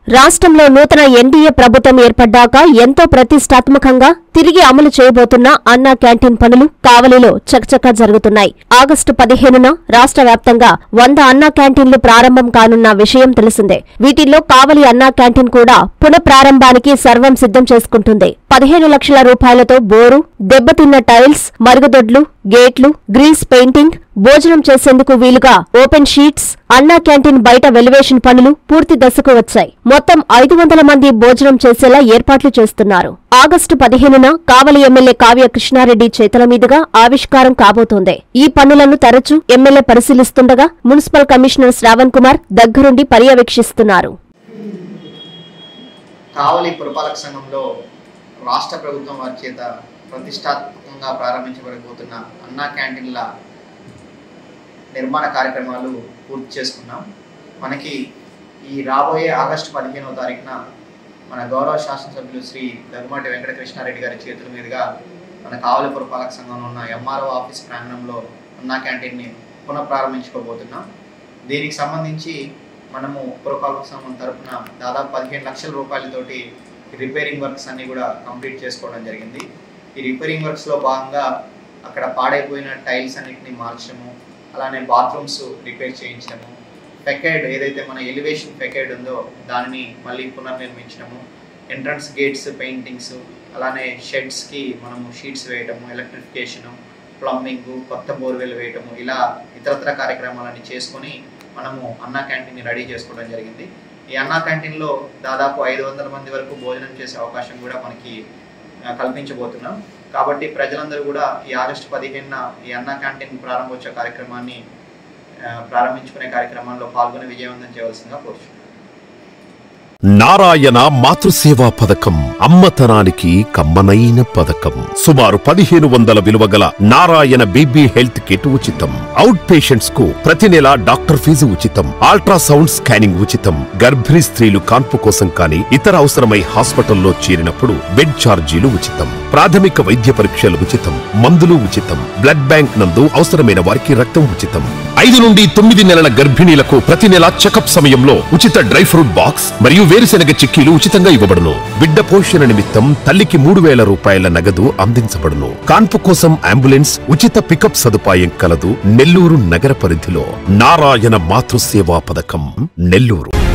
రాష్ట్రంలో నూతన ఎన్డీఏ ప్రభుత్వం ఏర్పడ్డాక ఎంతో ప్రతిష్టాత్మకంగా తిరిగి అమలు చేయబోతున్న అన్నా క్యాంటీన్ పనులు కావలిలో చకచకా జరుగుతున్నాయి. ఆగస్టు 15న రాష్ట్ర వ్యాప్తంగా 100 అన్నా క్యాంటీన్లు ప్రారంభం కానున్న విషయం తెలిసిందే. వీటిల్లో కావలి అన్నా క్యాంటీన్ కూడా పునఃప్రారంభానికి సర్వం సిద్ధం చేసుకుంటుంది. 15 లక్షల రూపాయలతో బోరు, దెబ్బతిన్న టైల్స్, మరుగుదొడ్లు, గేట్లు, గ్రీస్ పెయింటింగ్, భోజనం చేసేందుకు వీలుగా ఓపెన్ షీట్స్, అన్నా క్యాంటీన్ బయట వెలివేషన్ పనులు పూర్తి దశకు వచ్చాయి. మొత్తం 500 మంది భోజనం చేసేలా ఏర్పాట్లు చేస్తున్నారు. ఆగస్టు 15న కావలి ఎమ్మెల్యే కావ్య కృష్ణారెడ్డి చేతుల మీదుగా ఆవిష్కారం కాబోతోంది. ఈ పనులను తరచూ ఎమ్మెల్యే పరిశీలిస్తుండగా మున్సిపల్ కమిషనర్ శ్రావణ్ కుమార్ దగ్గరుండి పర్యవేక్షిస్తున్నారు. కావలి పురపాలక సంఘంలో రాష్ట్ర ప్రభుత్వం వారి చేత ప్రతిష్టాత్మకంగా ప్రారంభించబడబోతున్న అన్నా క్యాంటీన్ల నిర్మాణ కార్యక్రమాలు పూర్తి చేసుకున్నాం. మనకి ఈ రాబోయే ఆగస్టు 15వ తారీఖున మన గౌరవ శాసనసభ్యులు శ్రీ దగ్గుమాటి వెంకట కృష్ణారెడ్డి గారి చేతుల మీదుగా మన కావలి పురపాలక సంఘంలో ఉన్న ఎంఆర్ఓ ఆఫీస్ ప్రాంగణంలో అన్నా క్యాంటీన్ని పునఃప్రారంభించుకోబోతున్నాం. దీనికి సంబంధించి మనము పురపాలక సంఘం తరఫున దాదాపు 15 లక్షల రూపాయలతోటి రిపేరింగ్ వర్క్స్ అన్ని కూడా కంప్లీట్ చేసుకోవడం జరిగింది. ఈ రిపేరింగ్ వర్క్స్లో భాగంగా అక్కడ పాడైపోయిన టైల్స్ అన్నిటిని మార్చడము, అలానే బాత్రూమ్స్ రిపేర్ చేయించడము, ఫెకేడ్ ఏదైతే మన ఎలివేషన్ ఫెకేడ్ ఉందో దానిని మళ్ళీ పునర్నిర్మించడము, ఎంట్రన్స్ గేట్స్ పెయింటింగ్స్, అలానే షెడ్స్కి మనము షీట్స్ వేయడము, ఎలక్ట్రిఫికేషను, ప్లంబింగ్, కొత్త బోర్వెల్ వేయటము, ఇలా ఇతరత్ర కార్యక్రమాలన్నీ చేసుకొని మనము అన్నా క్యాంటీన్ని రెడీ చేసుకోవడం జరిగింది. ఈ అన్నా క్యాంటీన్లో దాదాపు 500 మంది వరకు భోజనం చేసే అవకాశం కూడా మనకి కల్పించబోతున్నాం. కాబట్టి ప్రజలందరూ కూడా ఈ ఆగస్టు 15న ఈ అన్నా క్యాంటీన్ ప్రారంభోత్సవ కార్యక్రమాన్ని ప్రారంభించుకునే కార్యక్రమంలో పాల్గొని విజయవంతం చేయవలసిందిగా కోరుచున్నాను. నారాయణ మాతృసేవా పథకం అమ్మతనానికి కమ్మనైన పథకం. సుమారు 1500 విలువగల నారాయణ బేబీ హెల్త్ కిట్ ఉచితం. అవుట్ పేషెంట్స్ కు ప్రతి నెల డాక్టర్ ఫీజు ఉచితం. అల్ట్రాసౌండ్ స్కానింగ్ ఉచితం. గర్భిణీ స్త్రీలు కాన్పు కోసం కానీ ఇతర అవసరమై హాస్పిటల్లో చేరినప్పుడు బెడ్ ఛార్జీలు ఉచితం. ప్రాథమిక వైద్య పరీక్షలు ఉచితం. మందులు ఉచితం. బ్లడ్ బ్యాంక్ నందు అవసరమైన వారికి రక్తం ఉచితం. 5 నుండి 9 నెలల గర్భిణీలకు ప్రతి నెల చెకప్ సమయంలో ఉచిత డ్రై ఫ్రూట్ బాక్స్ మరియు వేరుశెనగ చిక్కీలు ఉచితంగా ఇవ్వబడును. బిడ్డ పోషణ నిమిత్తం తల్లికి 3000 రూపాయల నగదు అందించబడును. కాన్పు కోసం అంబులెన్స్ ఉచిత పికప్ సదుపాయం కలదు. నెల్లూరు నగర పరిధిలో నారాయణ మాతృసేవా పథకం, నెల్లూరు.